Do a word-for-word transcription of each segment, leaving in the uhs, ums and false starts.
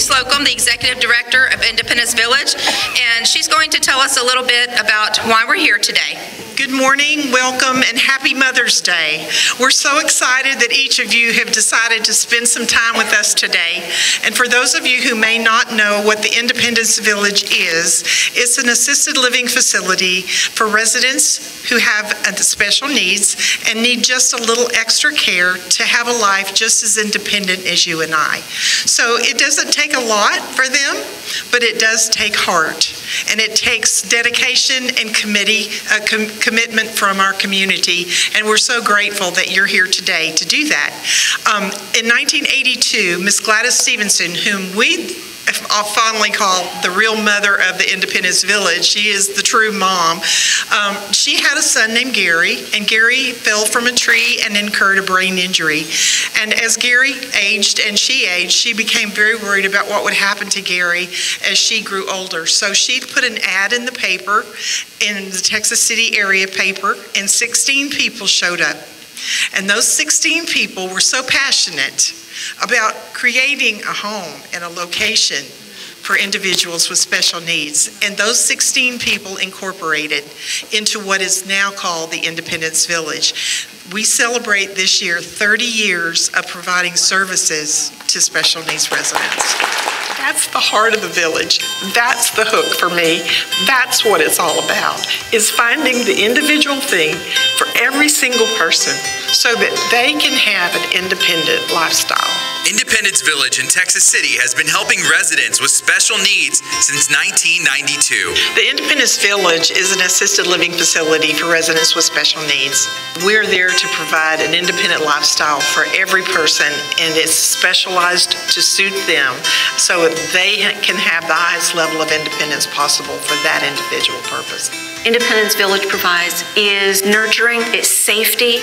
Slocum, the Executive Director of Independence Village, and she's going to tell us a little bit about why we're here today. Good morning, welcome, and happy Mother's Day. We're so excited that each of you have decided to spend some time with us today. And for those of you who may not know what the Independence Village is, it's an assisted living facility for residents who have special needs and need just a little extra care to have a life just as independent as you and I. So it doesn't take a lot for them, but it does take heart. And it takes dedication and committee, uh, com commitment from our community, and we're so grateful that you're here today to do that. Um, in nineteen eighty-two, Miss Gladys Stevenson, whom we fondly call the real mother of the Independence Village, she is the true mom, um, she had a son named Gary, and Gary fell from a tree and incurred a brain injury. And as Gary aged and she aged, she became very worried about what would happen to Gary as she grew older. So she put an ad in the paper, in the Texas City area paper, and sixteen people showed up. And those sixteen people were so passionate about creating a home and a location for individuals with special needs. And those sixteen people incorporated into what is now called the Independence Village. We celebrate this year thirty years of providing services to special needs residents. That's the heart of the village. That's the hook for me. That's what it's all about, is finding the individual thing for every single person so that they can have an independent lifestyle. Independence Village in Texas City has been helping residents with special needs since nineteen ninety-two. The Independence Village is an assisted living facility for residents with special needs. We're there to provide an independent lifestyle for every person, and it's specialized to suit them so that they can have the highest level of independence possible for that individual purpose. Independence Village provides is nurturing, it's safety,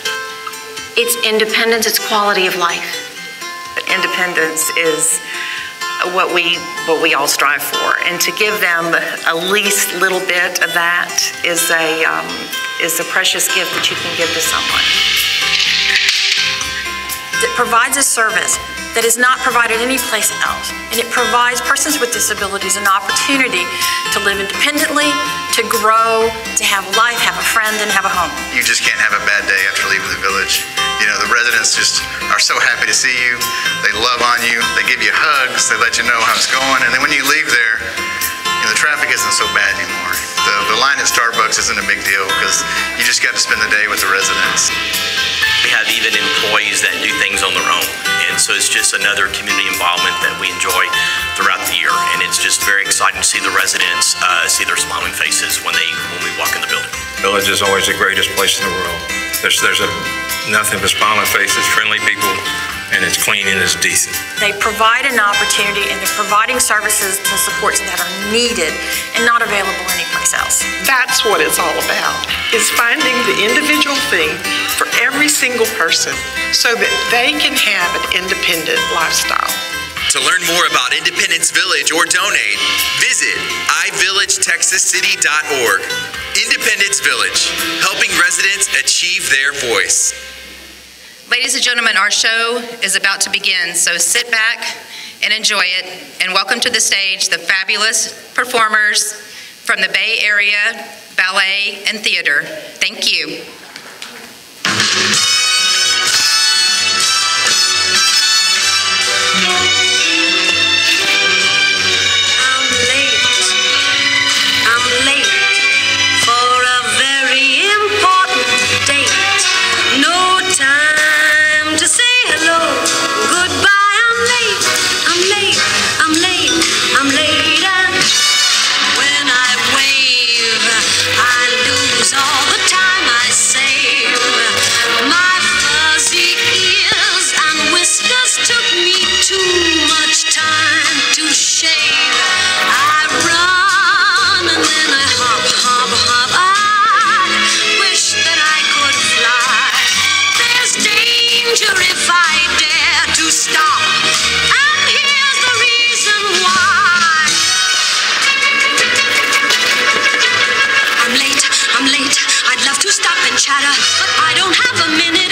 it's independence, it's quality of life. Independence is what we what we all strive for, and to give them a least little bit of that is a um, is a precious gift that you can give to someone. It provides a service that is not provided anyplace else, and it provides persons with disabilities an opportunity to live independently, to grow, to have life, have a friend, and have a home. You just can't have a bad day after leaving the village. You know, the residents just are so happy to see you. They love on you. They give you hugs. They let you know how it's going. And then when you leave there, you know, the traffic isn't so bad anymore. The, the line at Starbucks isn't a big deal because you just got to spend the day with the residents. We have even employees that do things on their own. And so it's just another community involvement that we enjoy throughout the year. And it's just very exciting to see the residents uh, see their smiling faces when they when we walk in the building. Village is always the greatest place in the world. There's, there's a, nothing but smiling faces, friendly people, and it's clean and it's decent. They provide an opportunity, and they're providing services and supports that are needed and not available anyplace else. That's what it's all about, is finding the individual thing for every single person so that they can have an independent lifestyle. To learn more about Independence Village or donate, visit i village texas city dot org. Independence Village, helping residents achieve their voice. Ladies and gentlemen, our show is about to begin, so sit back and enjoy it. And welcome to the stage the fabulous performers from the Bay Area Ballet and Theater. Thank you.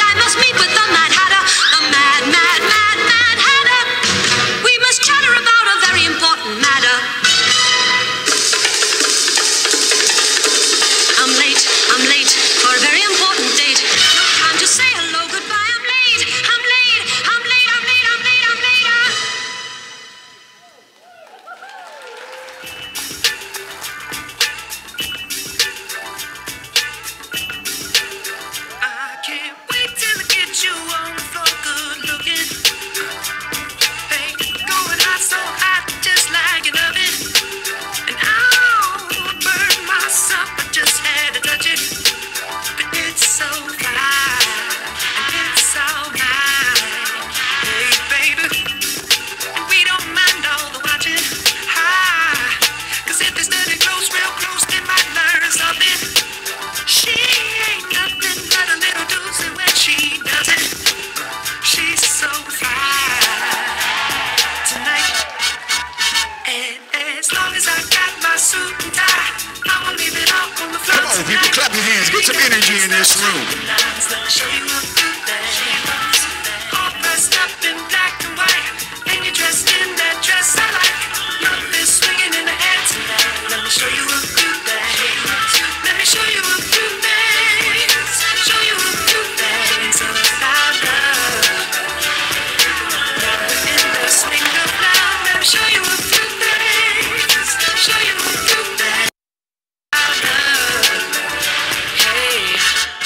About Come on, people, clap your hands. Get some energy in this room. All dressed up in black and white, and you're dressed in that dress I like. Love is swinging in the air tonight. Let me show you a few things. Let me show you a few things. Show you a few things about love. In the swing of love, let me show you a few things. Show you a few things about love. Hey,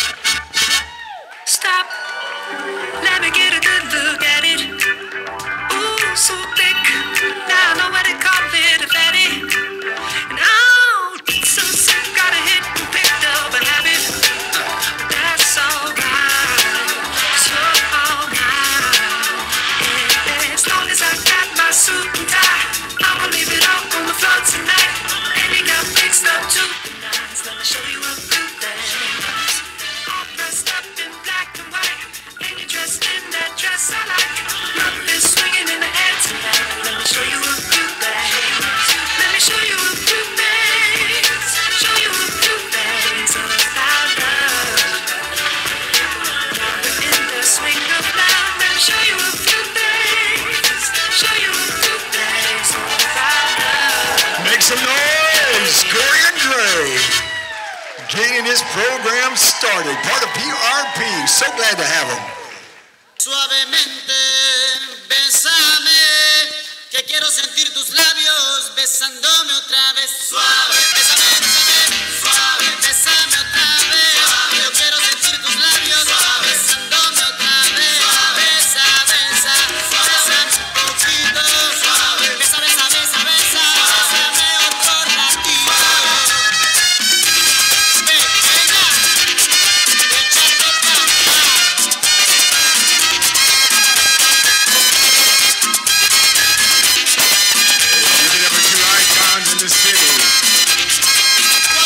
stop. Let me get a good look at it. Ooh, so thick. Now I know what they call it, a fatty. And oh, it's so sick. Got a hit and picked up a habit. That's alright. So alright. Yeah, as long as I got my suit and tie, I'ma leave it all on the floor tonight. And you got fixed up too. Let me show you a few things. All dressed up in black and white, and you're dressed in that dress I like. Love is swinging in the air tonight. Let me show you a few things. Let me show you a few things. Show you a few things about love. In the swing of love, let me show you a few things. Show you a few things about love. Make some noise, Corey and Dre. Getting this program started, part of P R P. So glad to have them. Suavemente, bésame, que quiero sentir tus labios besándome otra vez. Suave, bésame, bésame, suave, bésame otra vez. Suave, yo quiero sentir tus labios suave, besándome otra vez. Suave, besa, besa, bésame un poquito. Suave, besa, besa, besa, besa, bésame otro ratito. Pequeña, échate pa' acá. In the city.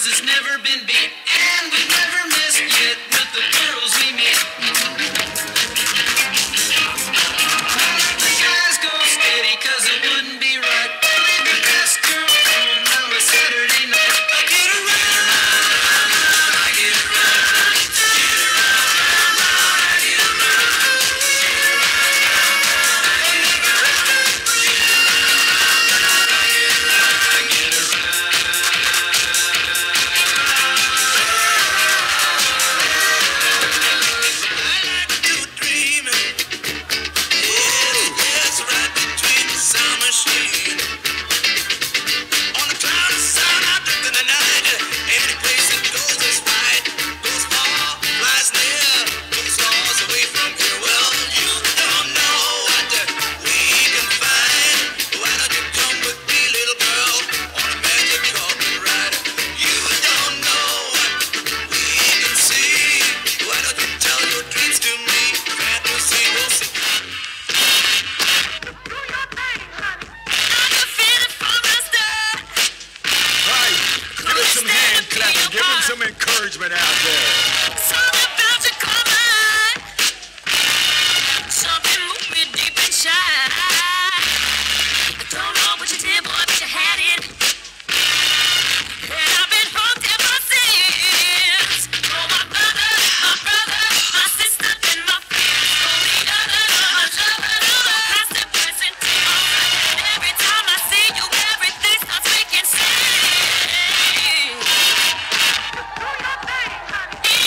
it's never been beat. And we've never missed yet with the girls we meet. The guys go steady cause it wouldn't be right. Leave the best girl home on a Saturday night. I get around, I get around, get around, I get around. Give him some encouragement out there. Something about you coming. Something moved me deep inside. I don't know what you did, boy, but you had it. And I've been hooked ever since. Oh, my brother, my brother, my sister, and my friends. Oh, the other, my lover, lover, past and present. And every time I see you, everything starts making sense.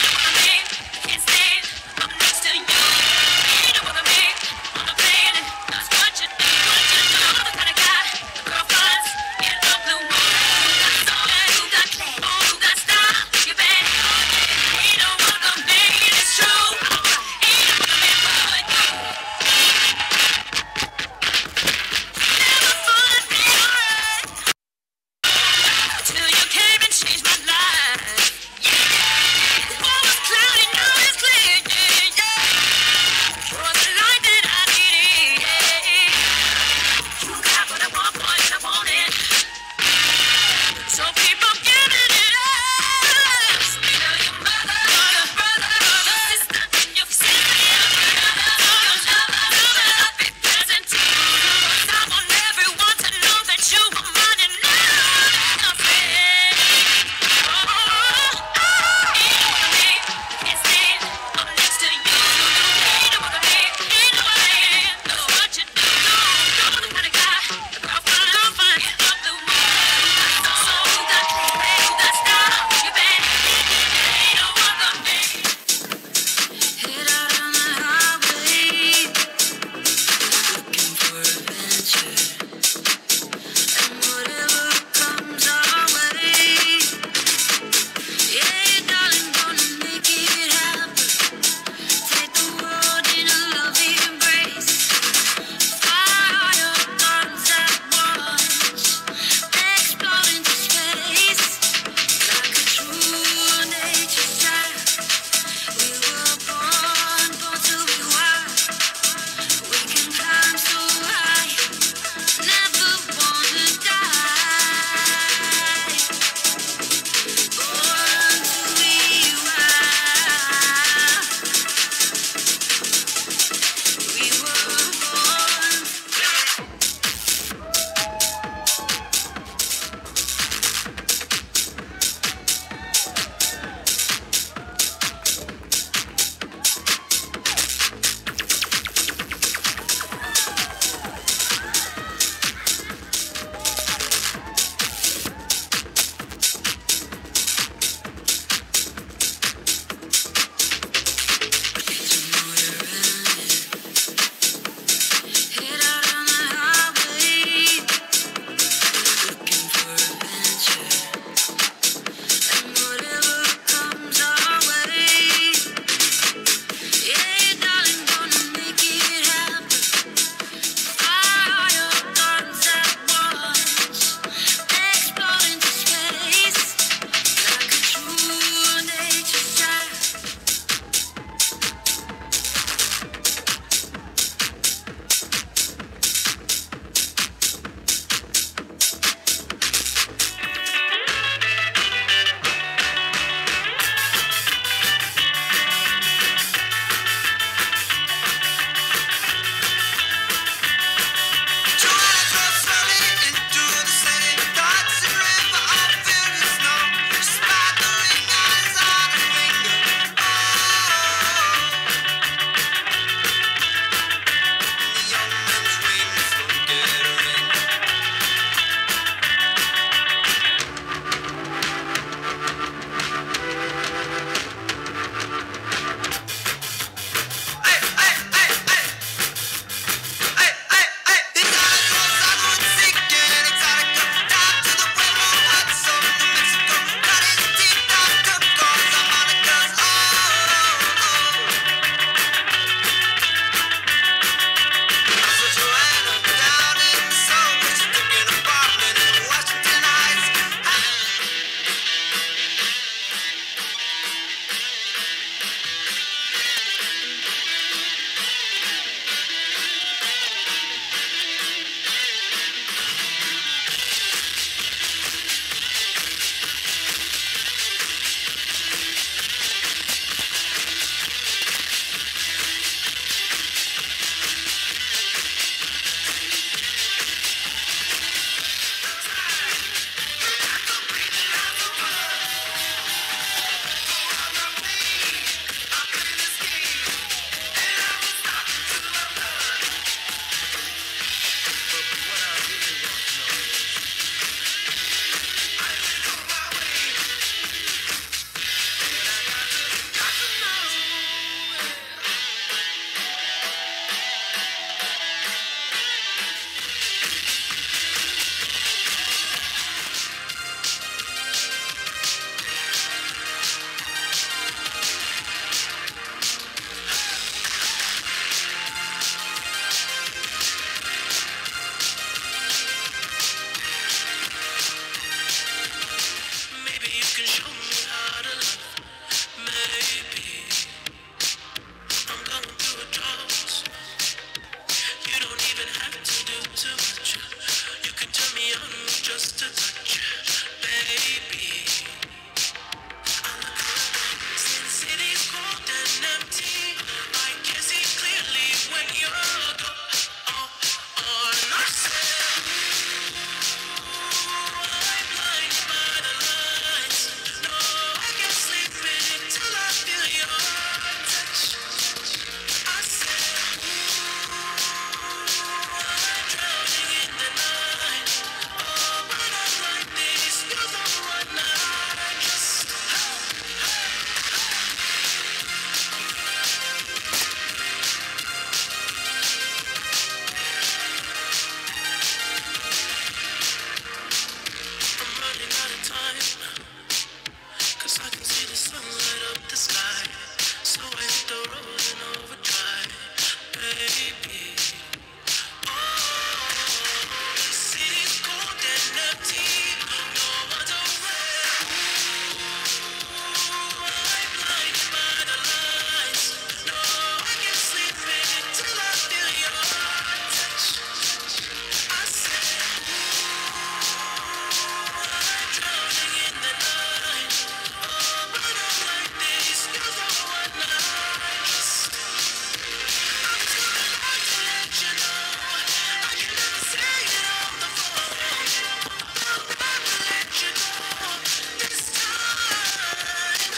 can show me how to love. Maybe I'm going through a drought. You don't even have to do too much. You can turn me on with just a touch, baby. I look around, see the city's cold and empty. I can see clearly when you're gone. Oh, oh, and I said, ooh, I'm blinded by the lights. No, I can't sleep until I feel your touch. I said, ooh, I'm drowning in the night. Oh, but I like this. You're the one I just, hey, hey, I'm running out of time, 'cause I can see the sun light up the sky. So I hit the road in overdrive, baby. Oh, the city's cold and empty. No one's around. Ooh, I'm blinded by the lights. No, I can't sleep until I feel your touch. I said, I'm drowning in the night. Oh, but I like this. You're the one I just. I'm too alive to let you know. I can never say it on the phone. I'll never let you go this time.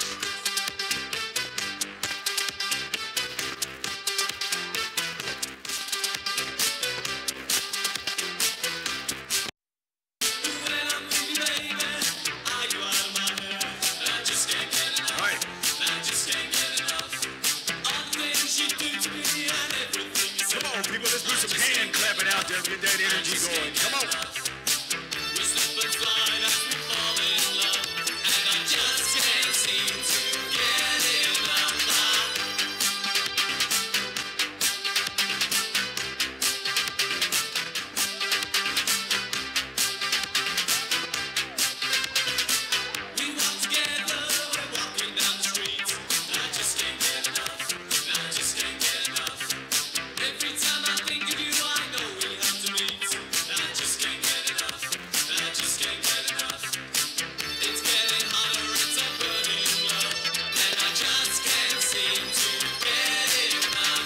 When I'm with you, baby, are you out of my head? I just can't get enough. I just can't get enough. All the things you do to me and everything you say. Come on, people, let's do some hand clapping out there. Get that energy going. Come on. We slip and slide as we fall in love, and I just can't seem to get enough. We walk together, we're walking down the street. I just can't get enough. I just can't get enough. Every time I think of you, I know we have to meet. I just can't get enough. I just can't get enough. It's getting hotter, it's a burning love, and I just can't seem to get enough.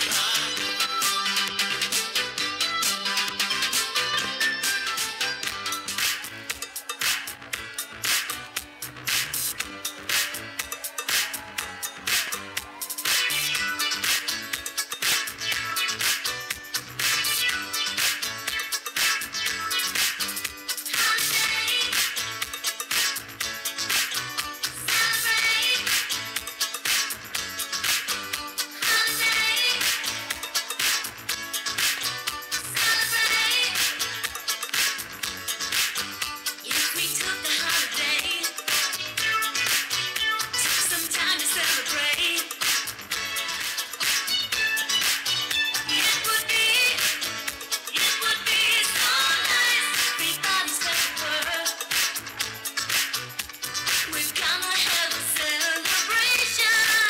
If we took a holiday, took some time to celebrate, it would be, it would be so nice. Everybody's got a word. We've come to have a celebration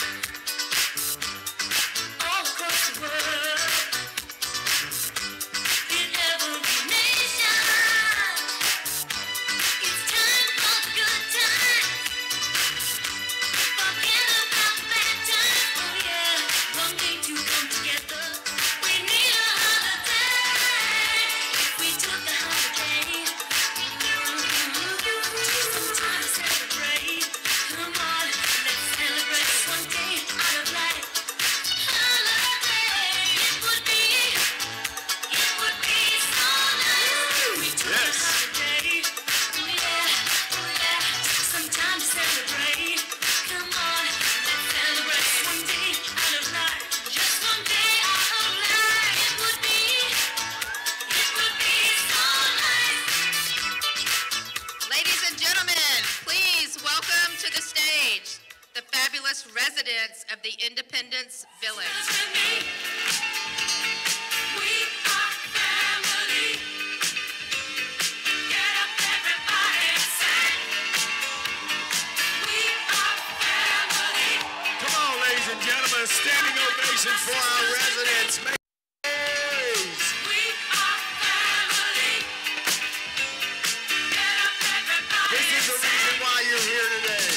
all across the world, in every nation. It's time for the good times. Forget about bad times. Oh yeah, one day to come together. We need a holiday. If we took a holiday, took some time to celebrate. Come on, let's celebrate this one day out of life. Holiday, it would be, it would be so nice. We took a holiday. Oh yeah, oh yeah, took some time to celebrate. Come on, let's celebrate this one day out of life. Just one day out of life. It would be, it would be so nice. Ladies and gentlemen, please welcome to the stage the fabulous residents of the Independence Village. We are family. Get up, everybody, and sing. standing ovation for our residents. Make noise. This is the reason why you're here today.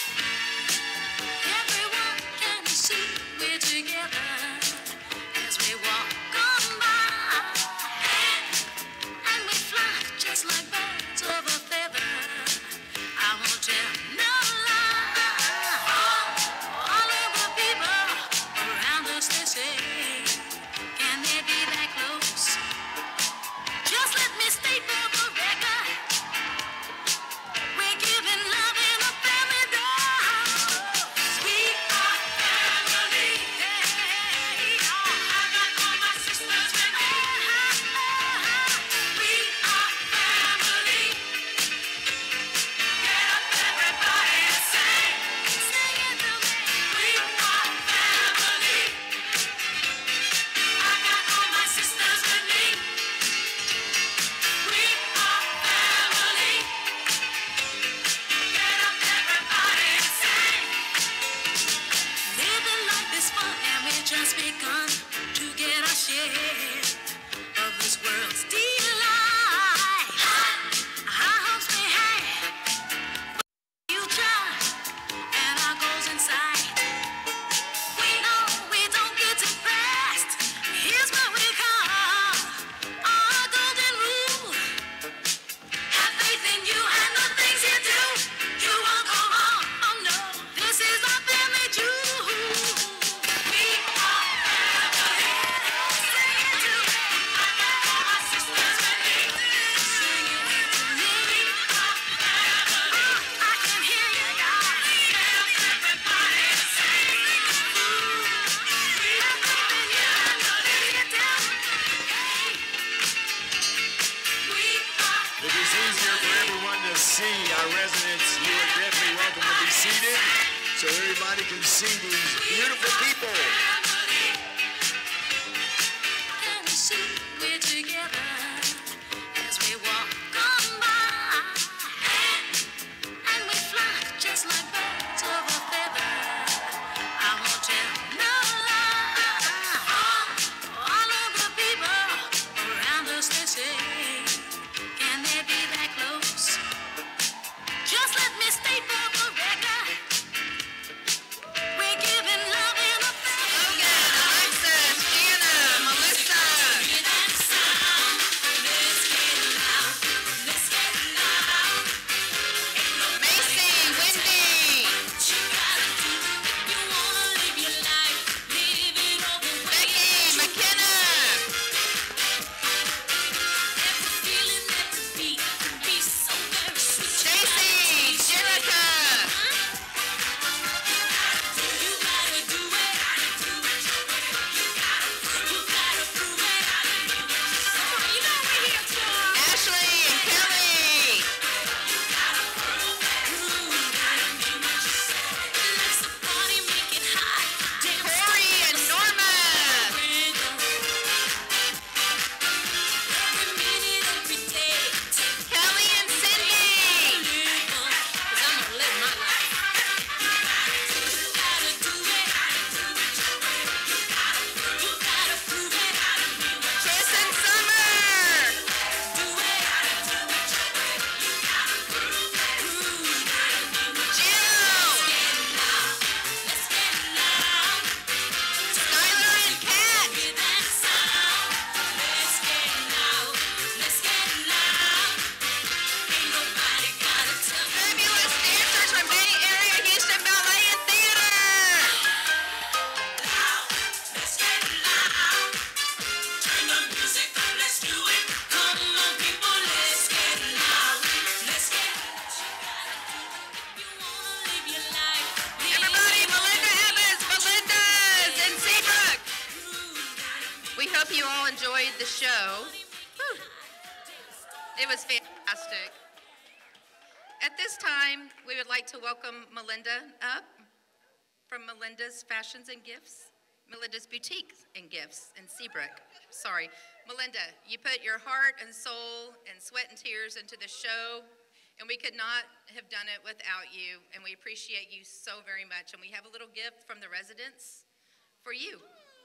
Everyone can see we're together as we walk on by, and we fly just like birds of a feather. I won't tell no lie. All of the people around us, they say, can they be that close? Just let me state for the record, we're giving love in a family dose. We are family. Hey, I got all my sisters with me. We are family. Get up, everybody, and sing. Sing it to me. We are family. I got all my sisters with me. We are family. Get up, everybody, and sing. Living life is fun, and we just begun to get our share of this world's delight. High hopes we have, future, and our goals in sight. We know we don't get depressed. Here's what we call our golden rule. Have faith in you and the things you do. You won't go wrong. Oh no, this is our family jewel. We are family. Sing it to me. I got all my sisters with me. Sing it to me. We are family. I can hear you, y'all. Get up, everybody, and sing. We have faith in you and the things you do. Hey. We are If it's easier for everyone to see our residents, you are definitely welcome to be seated so everybody can see these beautiful people. and see we're together as we walk on by, and we fly just like birds of a feather. I won't tell no lie. All of the people around us, they say, can they be that close? Just let me state for the record, we're giving love in a family. Logan, Alexis, Jana, Melissa. Hear that sound? Let's get loud. Let's get loud. Ain't nobody Macy, Wendy, what you gotta do if you wanna live your life. Live it all the way. Becky, McKenna, There's a feeling that the beat can be so very sweet. Stacy, Jerica, You gotta do it. You gotta prove it. Come on, you know we're here for. Ashley, and Kelly, Let's the party, make it hot. Dance Corey, and Norma, every minute, every day. Kelly, and Cindy, Cause I'm gonna live my life. You gotta do it. You gotta prove it. Chris and Summer, Do it. Jill, Let's get loud. Skylar, and Kat, Hear that sound? Let's get loud. Let's get loud. Ain't nobody gotta tell me. fabulous dancers from Bay Area Houston Ballet and Theater. Let's get loud. Turn the music up. Let's do it. Come on, people. Let's get loud. Let's get. You wanna live your life. Everybody, Melinda Evans, Melinda's, and Seabrook. We hope you all enjoyed the show. Whew. It was fantastic. At this time, we would like to welcome Melinda up from Melinda's Fashions and Gifts, Melinda's Boutique and Gifts in Seabrook. Sorry. Melinda, you put your heart and soul and sweat and tears into the show, and we could not have done it without you, and we appreciate you so very much. And we have a little gift from the residents for you.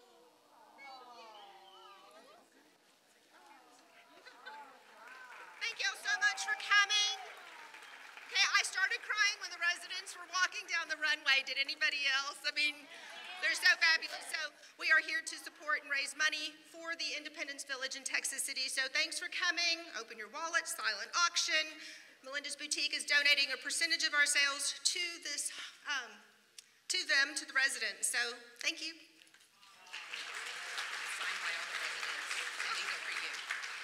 Thank you all so much for coming. Okay, I started crying when the residents were walking down the runway. Did anybody else? I mean, they're so fabulous. So we are here to support and raise money for the Independence Village in Texas City. So thanks for coming. Open your wallet, silent auction. Melinda's Boutique is donating a percentage of our sales to this, um, to them, to the residents. So thank you. Signed by all the residents. And these are for you.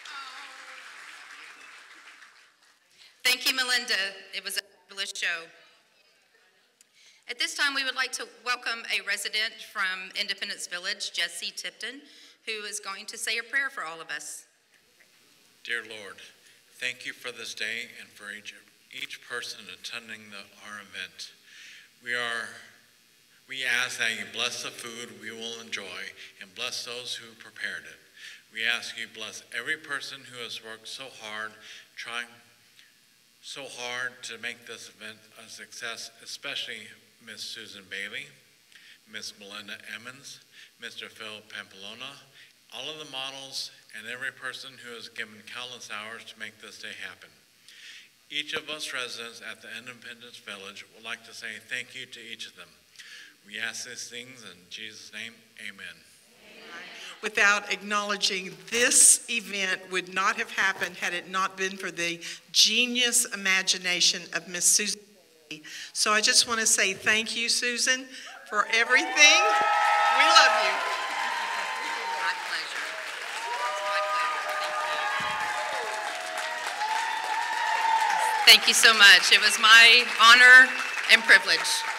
Thank you, Melinda. It was a fabulous show. At this time, we would like to welcome a resident from Independence Village, Jesse Tipton, who is going to say a prayer for all of us. Dear Lord, thank you for this day and for each, each person attending the, our event. We are, we ask that you bless the food we will enjoy and bless those who prepared it. We ask you bless every person who has worked so hard, trying so hard to make this event a success, especially Miss Susan Bailey, Miss Melinda Emmons, Mister Phil Pampelona, all of the models, and every person who has given countless hours to make this day happen. Each of us residents at the Independence Village would like to say thank you to each of them. We ask these things in Jesus' name, amen. Without acknowledging this event would not have happened had it not been for the genius imagination of Miss Susan. So I just want to say thank you, Susan, for everything. We love you. My pleasure. It's my pleasure. Thank you. Thank you so much. It was my honor and privilege.